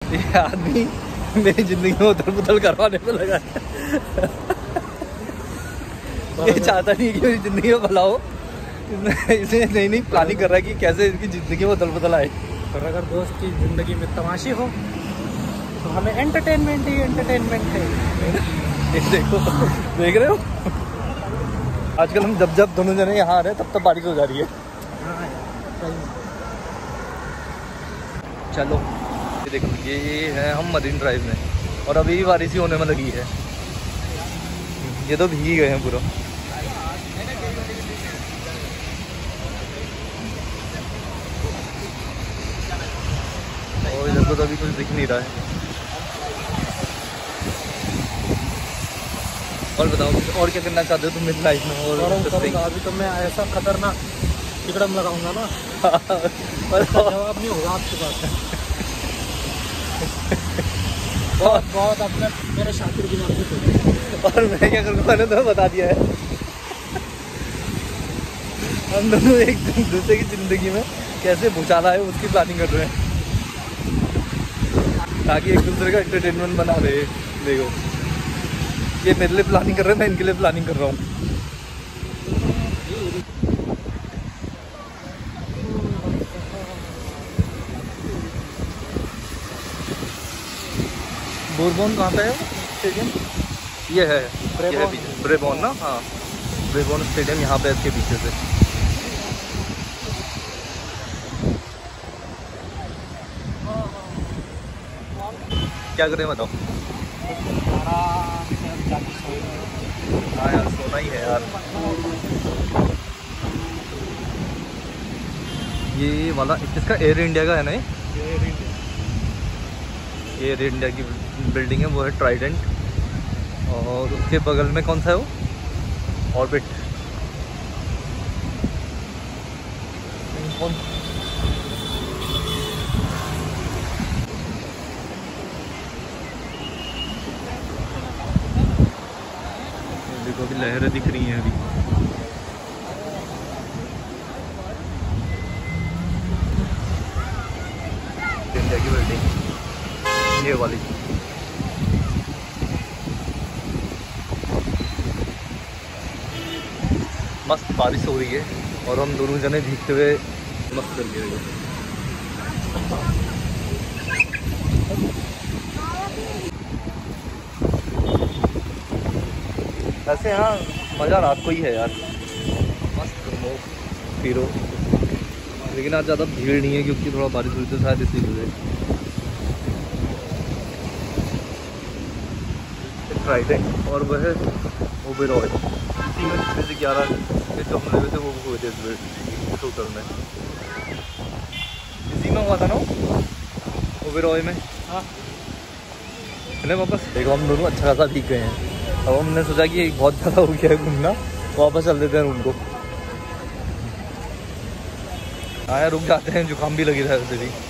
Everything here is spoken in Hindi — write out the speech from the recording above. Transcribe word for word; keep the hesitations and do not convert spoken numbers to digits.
ये आदमी मेरी जिंदगी में उथल पुथल करवाने पे लगा है। ये चाहता नहीं कि मेरी जिंदगी में भला हो, इसे नई नई प्लानिंग कर रहा है कि कैसे इसकी जिंदगी में उथल पुथल आए। पर अगर दोस्त की जिंदगी में तमाशी हो तो हमें एंटरटेनमेंट ही एंटरटेनमेंट है। ये देखो, देख रहे हो आजकल हम जब जब दोनों जने यहाँ आ रहे हैं तब तब बारिश हो जा रही है। चलो ये देखो, ये है हम मरीन ड्राइव में और अभी भी बारिश ही होने में लगी है। ये तो भीग गए हैं पूरा। और इधर को तो अभी कुछ दिख नहीं रहा है। और बताओ और क्या करना चाहते हो तुम मेरी लाइफ में? और, और अभी तो मैं ऐसा खतरनाक टिकड़म लगाऊंगा ना और जवाब नहीं होगा आपके पास। बहुत बहुत अपने मेरे शातिर की नाम से। और मैं क्या करूँगा, मैंने तो बता दिया है। हम दोनों एक दूसरे की जिंदगी में कैसे भूचाला है उसकी प्लानिंग कर रहे हैं ताकि एक दूसरे का एंटरटेनमेंट बना रहे। देखो ये मेरे लिए प्लानिंग कर रहे हैं, मैं इनके लिए प्लानिंग कर रहा हूँ। बोरबॉन कहाँ पे है स्टेडियम? ये है ब्रेबॉन, ब्रेबॉन ना? हाँ ब्रेबॉन स्टेडियम यहाँ पे इसके पीछे से। क्या करें बताओ? हाँ यार सोना ही है यार। ये वाला इसका एयर इंडिया का है ना? ये एयर इंडिया की बिल्डिंग है, वो है ट्राइडेंट। और उसके बगल में कौन सा है वो? ऑर्बिट। देखो अभी लहरें दिख रही हैं अभी। इंडिया की बिल्डिंग ये वाली। मस्त बारिश हो रही है और हम दोनों जने भीगते हुए मस्त चल रहे हैं। ऐसे हाँ मज़ा रात को ही है यार, मस्त घूमो फिरो। लेकिन आज ज़्यादा भीड़ नहीं है क्योंकि थोड़ा बारिश हुई तो शायद इसी वजह। ट्राइडेंट और वह है ओबेरॉय। इसी में छः से ग्यारह के जो हमले हुए थे वो हुए थे इस होटल में। इसी में हुआ था ना ओबेरॉय में। हाँ चले वापस। देखो हम दोनों अच्छा खासा भीग गए हैं। अब हमने सोचा कि बहुत ज़्यादा हो गया है घूमना, वापस चल देते हैं रूम को। हाँ यार रुक जाते हैं, जुकाम भी लगी था वैसे भी।